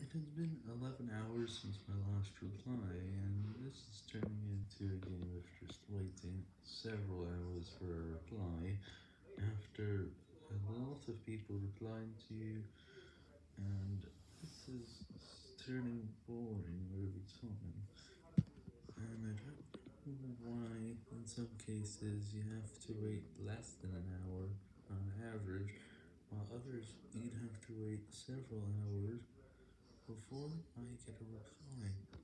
It has been 11 hours since my last reply, and this is turning into a game of just waiting several hours for a reply after a lot of people replying to you, and this is turning boring over time. And I don't know why, in some cases, you have to wait less than an hour on average, while others you'd have to wait several hours before I get a reply.